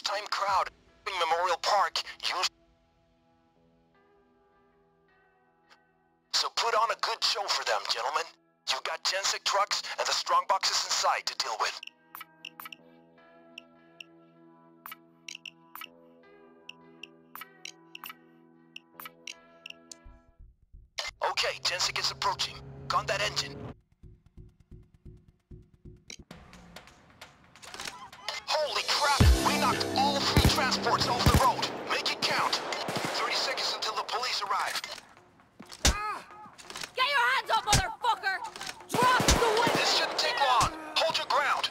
first-time crowd in Memorial Park. So put on a good show for them, gentlemen. You've got Gensic trucks and the strong boxes inside to deal with. Okay, Gensic is approaching. Gun that engine. Holy crap! We knocked all 3 transports off the road. Make it count. 30 seconds until the police arrive. Get your hands up, motherfucker! Drop the weapon! This shouldn't take long. Hold your ground.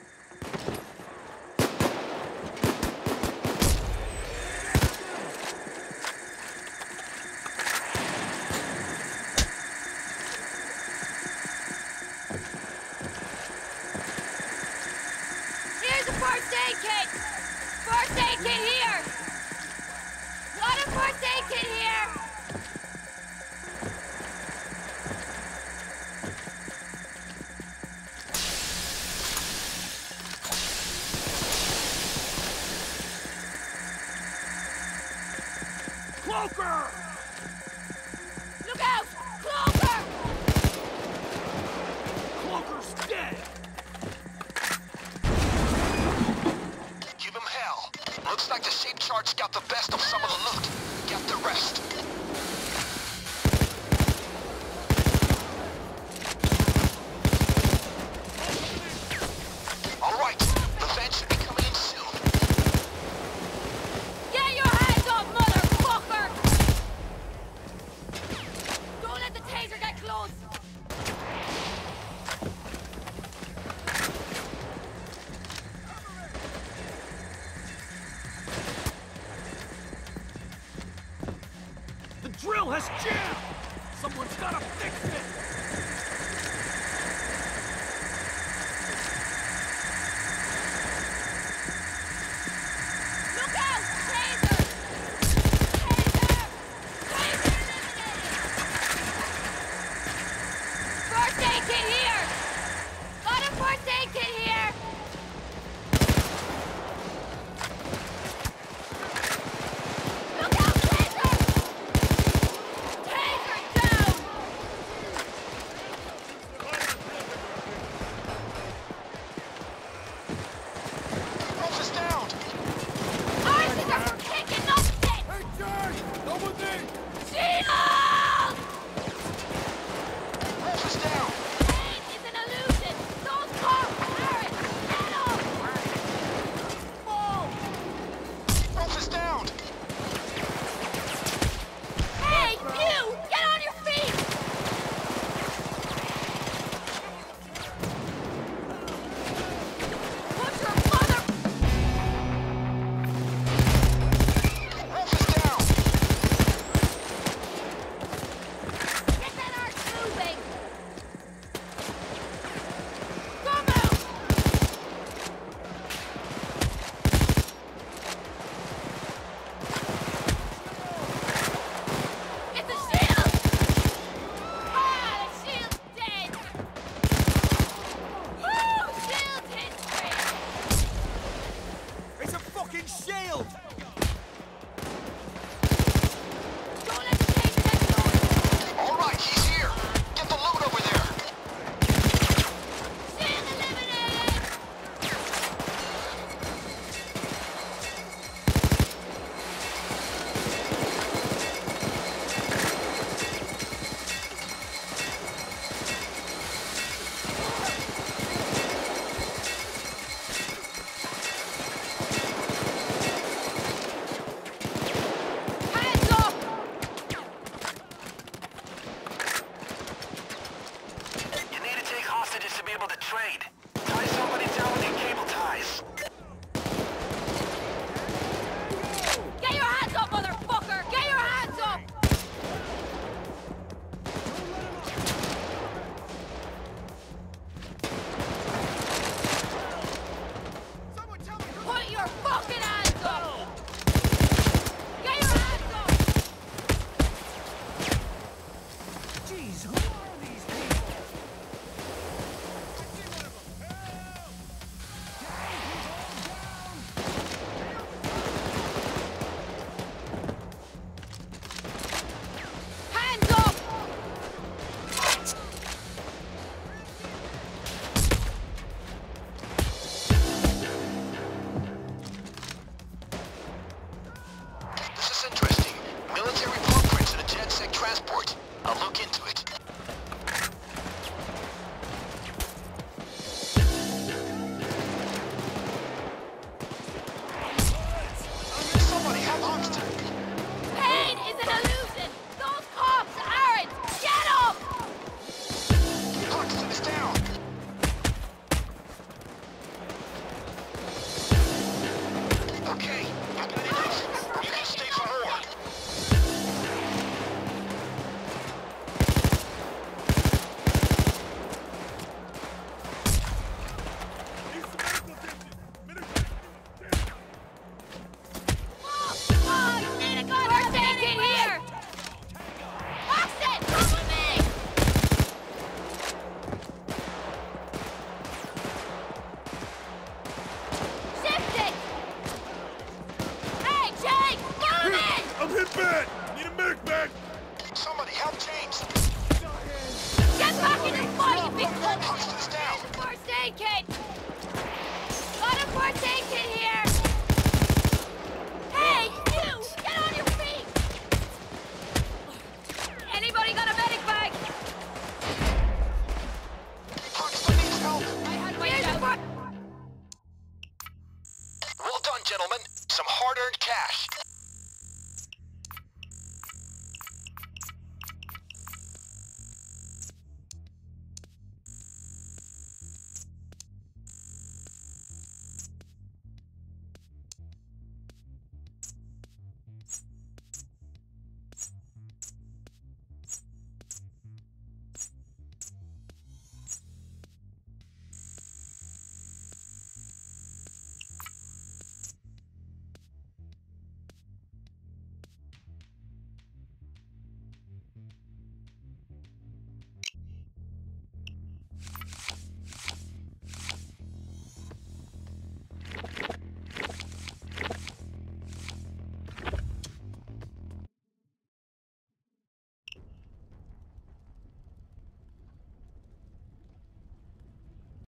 Here's a first aid kit! First aid kit here! Got a first aid kit here! Cloaker! Look out! Cloaker! Cloaker's dead! Give him hell. Looks like the shape charge got the best of some of the loot. Get the rest. All right, the van should be coming in soon. Get your hands up, motherfucker! Don't let the taser get close! The drill has jammed! Someone's gotta fix it! Look out! Taser! Taser! Taser eliminated! First aid kit here! Got a first aid kit here! Look out, Taser! Taser down! Officer down! Ours are kicking up shit! Hey, George! Over there! Shield! Officer down! Kane is an illusion! Those cars aren't! Get up! Officer down! Hey, you! Get on your feet! Put your mother... Officer down! Get that arch moving! Come out! It's a shield! Ah, the shield's dead! Woo! Shield history! It's a fucking shield! Don't let the taser get close! All right, he's here. Get the loot over there. Shield eliminated! I'll look into it. Somebody help Huxton! Kane is an illusion! Those cops aren't! Get him! Huxton is down! Okay, I've got enough. You can stay for more. First aid kit here! Huxton, come with me! Shift it! Hey, Jake! Follow me! I'm hit bad! Need a medic bag! Somebody help James! Get back in the fight, you big cunt! Huxton's down! There's a first aid kit! Got a first aid kit here! Hey, you! Get on your feet! Anybody got a medic bag? Huxton needs help! Here's a Well done, gentlemen. Some hard-earned cash.